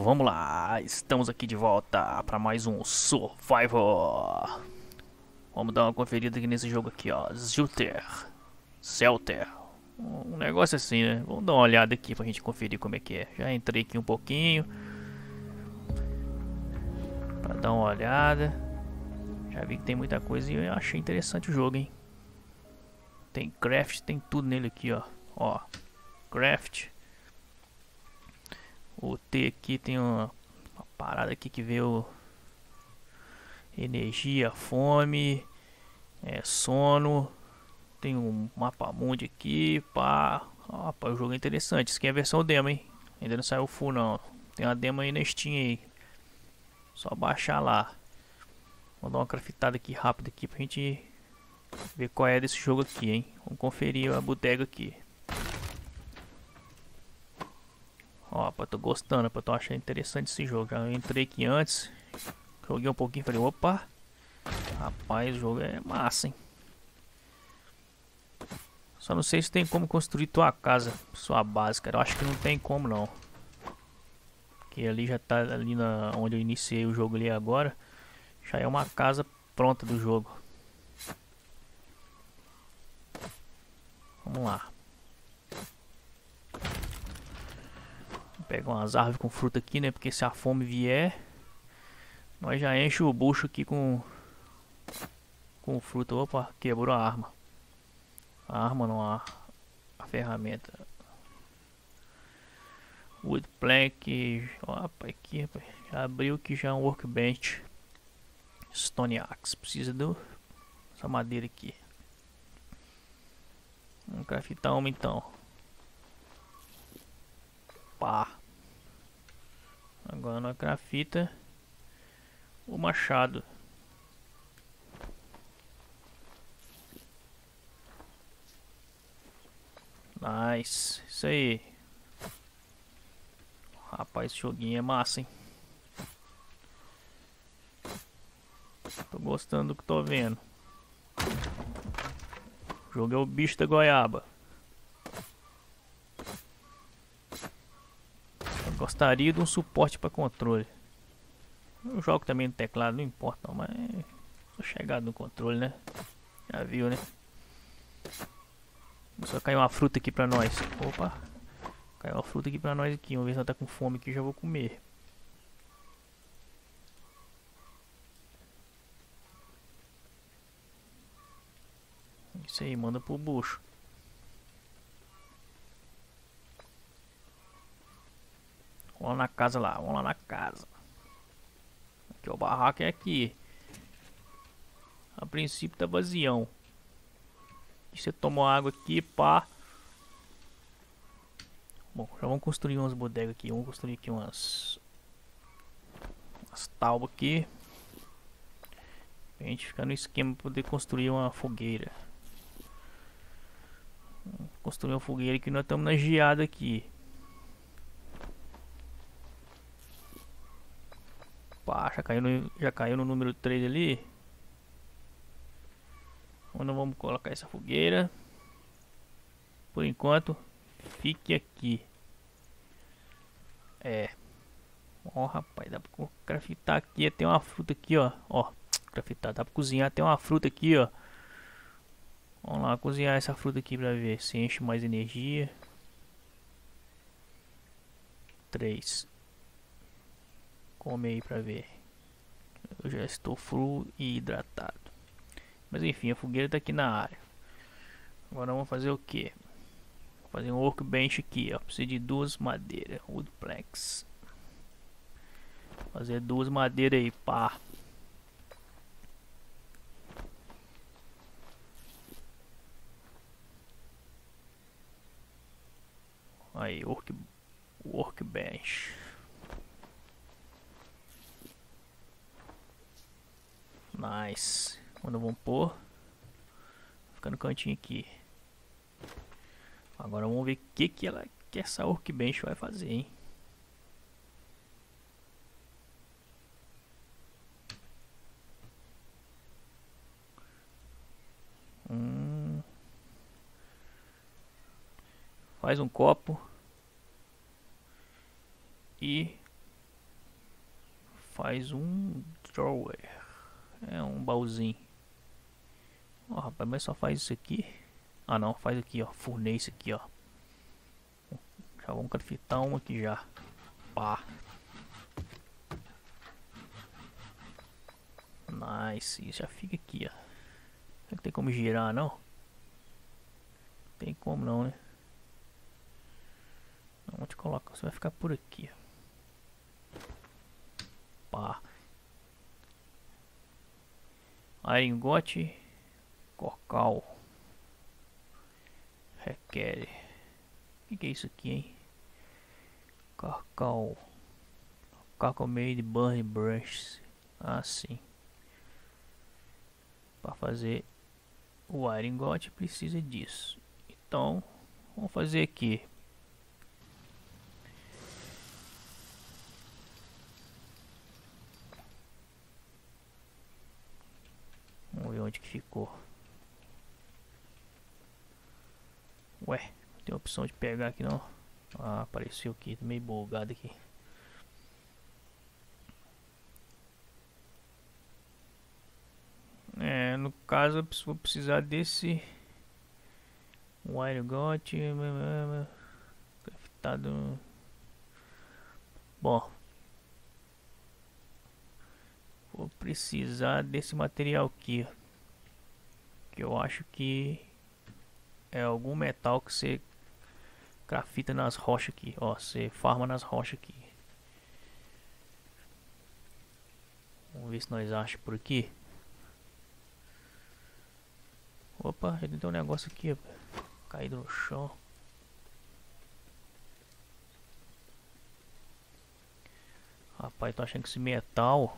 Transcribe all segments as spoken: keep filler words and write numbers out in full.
Vamos lá, estamos aqui de volta para mais um Survivor. Vamos dar uma conferida aqui nesse jogo aqui, ó, Zilter, Zelter, um negócio assim, né? Vamos dar uma olhada aqui pra gente conferir como é que é. Já entrei aqui um pouquinho pra dar uma olhada. Já vi que tem muita coisa e eu achei interessante o jogo, hein? Tem craft, tem tudo nele aqui, ó. Ó, craft. O T aqui tem uma, uma parada aqui que veio energia, fome, é, sono. Tem um mapa mundi aqui, pá. Opa, o jogo é interessante. Isso aqui é a versão demo, hein? Ainda não saiu full não. Tem uma demo aí na Steam aí. Só baixar lá. Vou dar uma craftada aqui rápida aqui pra gente ver qual é desse jogo aqui, hein? Vamos conferir a bodega aqui. Opa, tô gostando, tô achando interessante esse jogo. Já entrei aqui antes, joguei um pouquinho e falei, opa, rapaz, o jogo é massa, hein? Só não sei se tem como construir tua casa, sua base, cara. Eu acho que não tem como não. Porque ali já tá ali na onde eu iniciei o jogo ali agora. Já é uma casa pronta do jogo. Vamos lá. Vou pegar umas árvores com fruta aqui, né? Porque se a fome vier, nós já enche o bucho aqui com com fruta. Opa, quebrou a arma. A arma não, a, a ferramenta. Wood plank. Opa, aqui, rapaz. Já abriu aqui já um workbench. Stone axe. Precisa do essa madeira aqui. Vamos craftar uma então. Pá. Agora nós crafta o machado. Nice. Isso aí. Rapaz, esse joguinho é massa, hein? Tô gostando do que tô vendo. O jogo é o bicho da goiaba. Eu gostaria de um suporte para controle. Eu jogo também no teclado, não importa não, mas tô chegado no controle, né? Já viu, né? Só caiu uma fruta aqui pra nós. Opa! Caiu uma fruta aqui pra nós aqui. Vamos ver se ela tá com fome aqui, já vou comer. Isso aí, manda pro bucho. Vamos lá na casa lá, vamos lá na casa. Aqui o barraco é aqui. A princípio tá vazião. E você tomou água aqui, pá. Bom, já vamos construir umas bodegas aqui. Vamos construir aqui umas umas tábuas aqui. Pra gente ficar no esquema pra poder construir uma fogueira. Vamos construir uma fogueira que nós estamos na geada aqui. Pá, já caiu no, já caiu no número três ali. Então vamos colocar essa fogueira. Por enquanto, fique aqui. É. Ó, rapaz, dá pra craftar aqui. Tem uma fruta aqui, ó. Ó, craftar, dá pra cozinhar. Tem uma fruta aqui, ó. Vamos lá cozinhar essa fruta aqui pra ver se enche mais energia. Três. Come aí pra ver. Eu já estou full e hidratado. Mas enfim, a fogueira tá aqui na área. Agora vamos fazer o que? Fazer um workbench aqui, ó. Precisa de duas madeiras. Woodplanks. Fazer duas madeiras aí, pá. Aí, work, workbench. Nice. Quando vamos pôr, fica no cantinho aqui. Agora vamos ver o que que ela que essa workbench vai fazer, hein? Hum. Faz um copo e faz um drawer. É um baúzinho. Ó, rapaz, mas só faz isso aqui. Ah não, faz aqui ó, fornei isso aqui ó. Já vamos craftar uma aqui já. Pá. Nice, isso já fica aqui ó. Não tem como girar não? Não tem como não, né? Vamos te colocar, você vai ficar por aqui ó. Pá. Aringote. Cocal. Requer. O que, que é isso aqui, hein? Cacau. Cacau made burn brush. Ah, sim. Para fazer o aringote precisa disso. Então, vamos fazer aqui. Vamos ver onde que ficou. Ué, não tem opção de pegar aqui não. Ah, apareceu aqui, meio bugado aqui. É, no caso eu vou precisar desse wire got craftado. Bom, vou precisar desse material aqui, que eu acho que é algum metal que você crafta nas rochas aqui, ó, você farma nas rochas aqui. Vamos ver se nós achamos por aqui. Opa, ele tem um negócio aqui, ó, caído no chão. Rapaz, tô achando que esse metal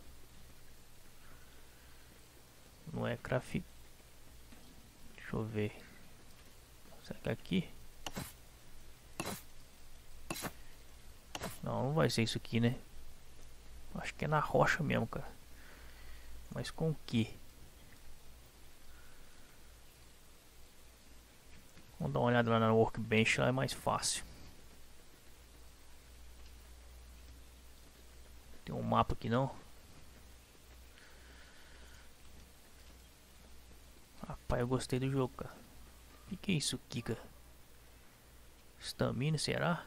não é craft. Deixa eu ver. Será que é aqui? Não, não vai ser isso aqui, né? Acho que é na rocha mesmo, cara. Mas com o que? Vamos dar uma olhada lá na workbench, lá é mais fácil. Tem um mapa aqui não? Rapaz, eu gostei do jogo, cara. O que, que é isso aqui, cara? Estamina, será?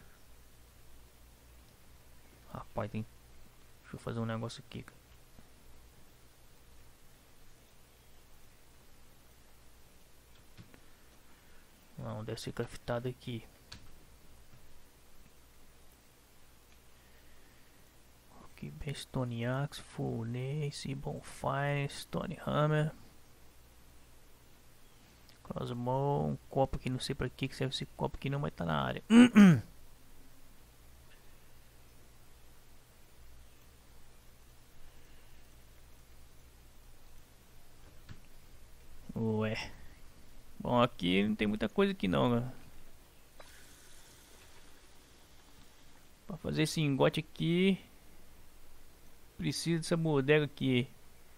Rapaz, tem... Deixa eu fazer um negócio aqui, cara. Não, deve ser craftado aqui. Aqui, bem, Stone Axe, Furnace, Bonfire, Stone Hammer, Crossbow, um copo aqui, não sei pra que serve esse copo aqui, não vai estar na área. Ué. Bom, aqui não tem muita coisa aqui não, né? Pra fazer esse engote aqui precisa dessa bodega aqui.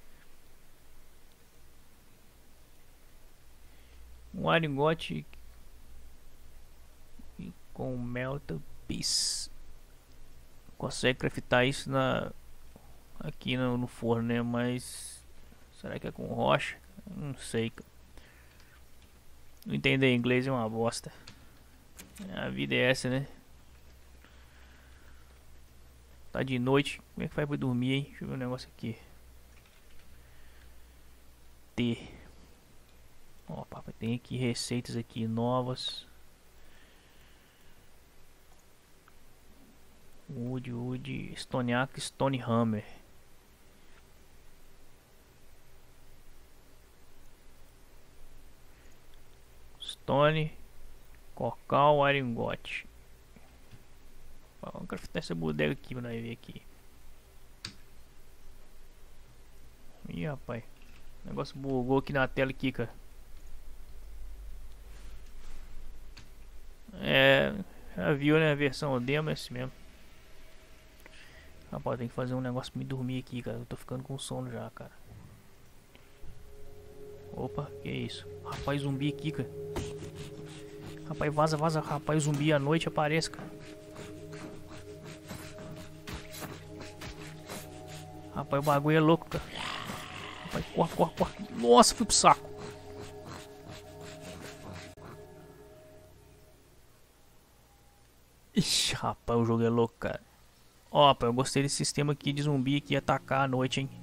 Um aringote com melta piece. Consegue craftar isso na aqui no, no forno, né? Mas será que é com rocha? Não sei. Não entender inglês é uma bosta. A vida é essa, né? Tá de noite. Como é que faz pra dormir, hein? Deixa eu ver um negócio aqui. T. Ó, papai, tem aqui receitas aqui novas. Wood, Wood, Stone Axe, Stone Hammer. Stone, Cocal, Aringote. Vamos craftar essa bodega aqui pra nós ver aqui. Ih, rapaz. O negócio bugou aqui na tela aqui, cara. É, já viu, né? A versão demo é esse mesmo. Rapaz, tem que fazer um negócio pra me dormir aqui, cara. Eu tô ficando com sono já, cara. Opa, que é isso? Rapaz, zumbi aqui, cara. Rapaz, vaza, vaza. Rapaz, zumbi à noite aparece, cara. Rapaz, o bagulho é louco, cara. Rapaz, corre, corre, corre. Nossa, fui pro saco. Ixi, rapaz, o jogo é louco, cara. Ó, rapaz, eu gostei desse sistema aqui de zumbi que ia atacar à noite, hein.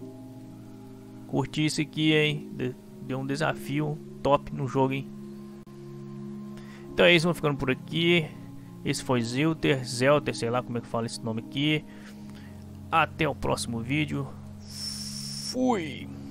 Curti isso aqui, hein. Deu um desafio top no jogo, hein. Então é isso, vamos ficando por aqui. Esse foi Zilter, Zelter, sei lá como é que fala esse nome aqui. Até o próximo vídeo. Fui!